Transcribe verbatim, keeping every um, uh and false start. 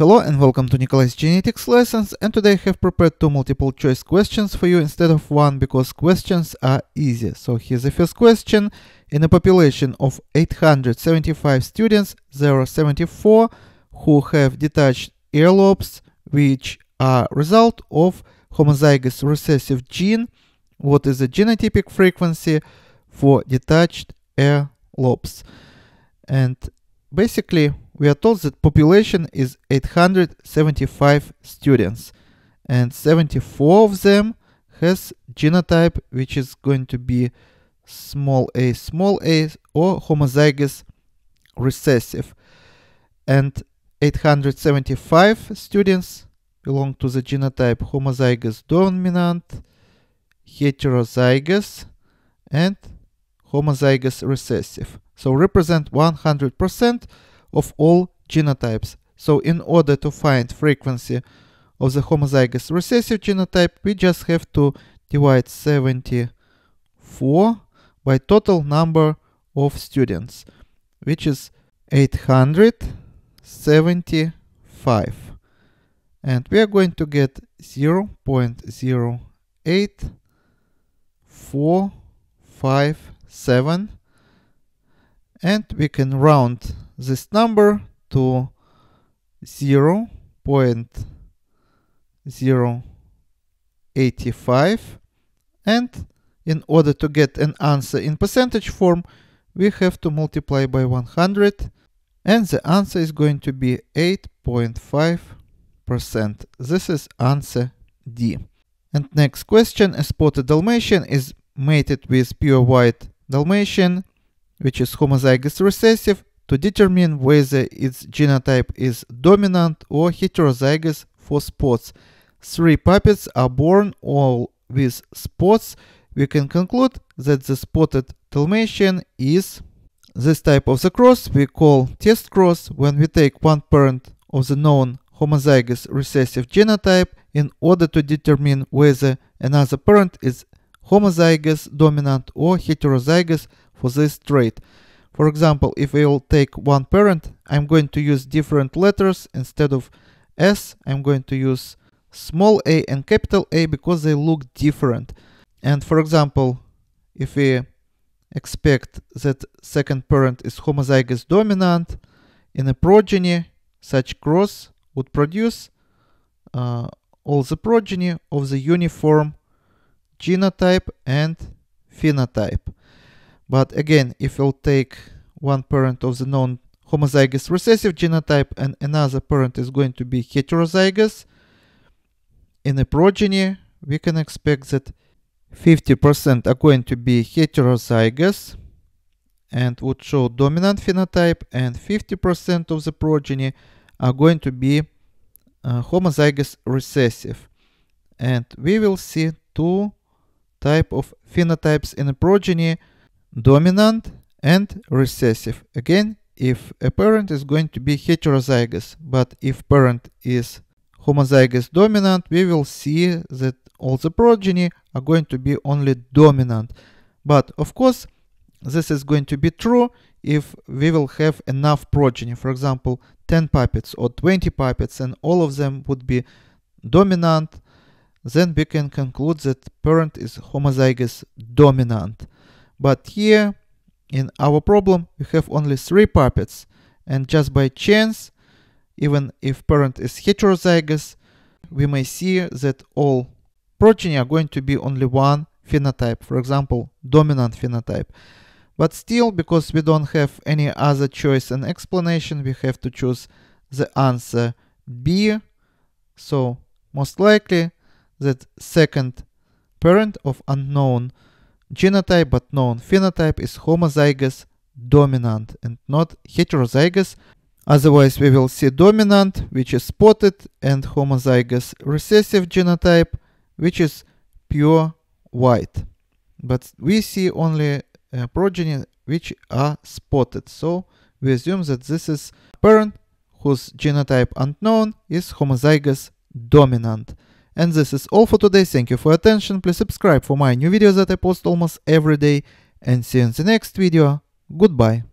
Hello and welcome to Nikolai's genetics lessons, and today I have prepared two multiple choice questions for you instead of one because questions are easy. So here's the first question. In a population of eight hundred seventy-five students, there are seventy-four who have detached ear lobes which are result of homozygous recessive gene. What is the genotypic frequency for detached ear lobes? And basically we are told that population is eight hundred seventy-five students and seventy-four of them has genotype which is going to be small a small a or homozygous recessive, and eight hundred seventy-five students belong to the genotype homozygous dominant, heterozygous and homozygous recessive, so represent one hundred percent of all genotypes. So in order to find frequency of the homozygous recessive genotype, we just have to divide seventy-four by total number of students, which is eight hundred seventy-five, and we are going to get zero point zero eight four five seven, and we can round this number to zero point zero eight five, and in order to get an answer in percentage form we have to multiply by one hundred, and the answer is going to be eight point five percent. This is answer D. And next question, a spotted Dalmatian is mated with pure white Dalmatian which is homozygous recessive. To determine whether its genotype is dominant or heterozygous for spots, three puppets are born all with spots. We can conclude that the spotted Dalmatian is this type of the cross we call test cross, when we take one parent of the known homozygous recessive genotype in order to determine whether another parent is homozygous dominant or heterozygous for this trait. For example, if I will take one parent, I'm going to use different letters. Instead of S, I'm going to use small a and capital A because they look different. And for example, if we expect that second parent is homozygous dominant, in a progeny, such cross would produce uh, all the progeny of the uniform genotype and phenotype. But again, if we'll take one parent of the known homozygous recessive genotype and another parent is going to be heterozygous, in a progeny we can expect that fifty percent are going to be heterozygous and would show dominant phenotype, and fifty percent of the progeny are going to be uh, homozygous recessive. And we will see two type of phenotypes in a progeny: dominant and recessive. Again, if a parent is going to be heterozygous, but if parent is homozygous dominant, we will see that all the progeny are going to be only dominant. But of course, this is going to be true if we will have enough progeny. For example, ten puppets or twenty puppets and all of them would be dominant, then we can conclude that parent is homozygous dominant. But here in our problem we have only three puppets, and just by chance, even if parent is heterozygous, we may see that all progeny are going to be only one phenotype, for example dominant phenotype. But still, because we don't have any other choice and explanation, we have to choose the answer B. So most likely that second parent of unknown genotype but known phenotype is homozygous dominant and not heterozygous. Otherwise we will see dominant, which is spotted, and homozygous recessive genotype, which is pure white. But we see only uh, progeny which are spotted, so we assume that this is parent whose genotype unknown is homozygous dominant. And this is all for today. Thank you for your attention. Please subscribe for my new videos that I post almost every day, and see you in the next video. Goodbye.